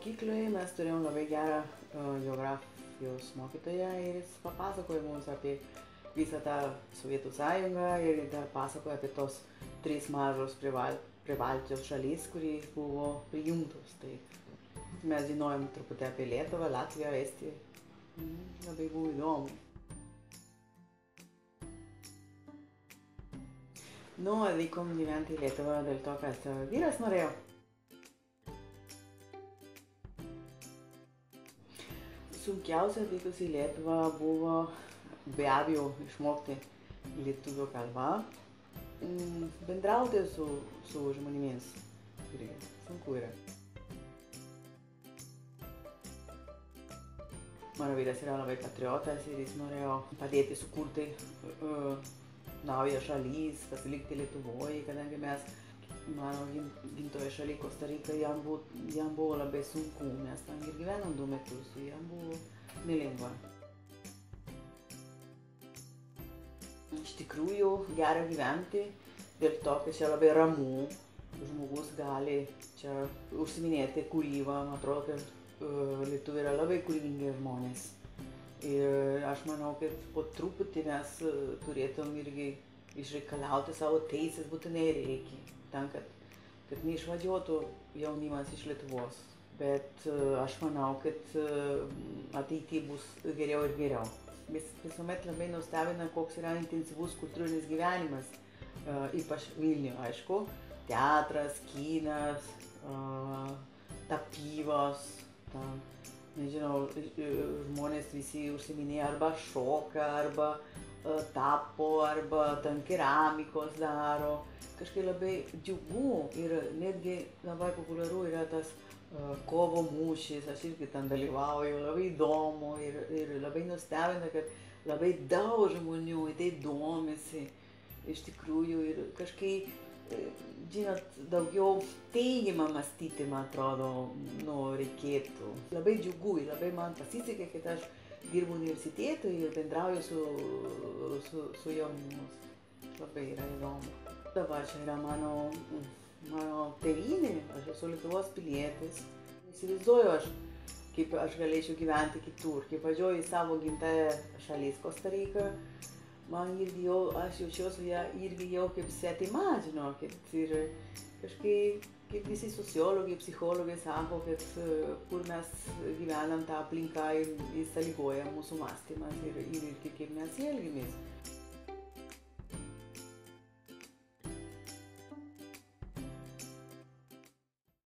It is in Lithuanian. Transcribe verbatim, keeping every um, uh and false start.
Mokykloje mes turėjom labai gerą uh, geografijos mokytoją ir jis papasakojo mums apie visą tą Sovietų sąjungą ir dar pasakojo apie tos trys mažos prie, Val prie Baltijos šalys, kurie buvo prijungtos. Tai mes žinojom truputį apie Lietuvą, Latviją, Estiją. Mm, labai buvo įdomu. Nu, atvykom gyventi į Lietuvą dėl to, kad vyras norėjo. Sunkiausia atvykus į Lietuvą buvo be abejo išmokti lietuvių kalbą, bendrauti su, su žmonėmis, irgi sunku yra. Mano vyras yra labai patriotas ir jis norėjo padėti sukurti uh, naują šalis, pasilikti Lietuvoje, kadangi mes, mano gimtoje šalyje Kosta Rika, jam buvo, jam buvo labai sunku, mes ten ir gyvenom du metus, jam buvo nelengva. Iš tikrųjų gera gyventi dėl to, kad čia labai ramu, žmogus gali čia užsiminėti kūrybą, man atrodo, kad uh, lietuviai yra labai kūrybingi žmonės. Ir aš manau, kad po truputį mes uh, turėtum irgi išreikalauti savo teisės, būtinai reikia, tam, kad, kad neišvažiuotų jaunimas iš Lietuvos. Bet uh, aš manau, kad uh, ateityje bus geriau ir geriau. Vis, visuomet labai nustebina, koks yra intensyvus kultūrinis gyvenimas, uh, ypač Vilniuje, aišku. Teatras, kinas, uh, tapybos, ta, nežinau, žmonės visi užsiminėja arba šoka, arba uh, tapo, arba ten keramikos daro. Kažkaip labai džiugu ir netgi labai populiaru yra tas uh, kovo mūšis, aš irgi ten dalyvauju, labai įdomu ir, ir labai nustebina, kad labai daug žmonių į tai domisi iš tikrųjų ir kažkaip, žinot, daugiau teigiamą mąstyti, man atrodo, nu, reikėtų. Labai džiugu ir labai man pasisekė, kad aš dirbu universitete ir bendrauju su, su, su jaunimu. Labai yra įdomu. Dabar čia yra mano, mano tėvynė, aš esu Lietuvos pilietis. Įsivaizduoju aš, kaip aš galėčiau gyventi kitur, kaip važiuoju į savo gimtąją šalis Kosta Riką, man irgi jau, aš jaučiuosi ją irgi jau kaip svetima, žinokit, ir kažkaip, kaip visi sociologai, psichologai sako, kad kur mes gyvenam, ta aplinka ir sąlygoja mūsų mąstymas ir, ir, ir kaip mes elgiamės.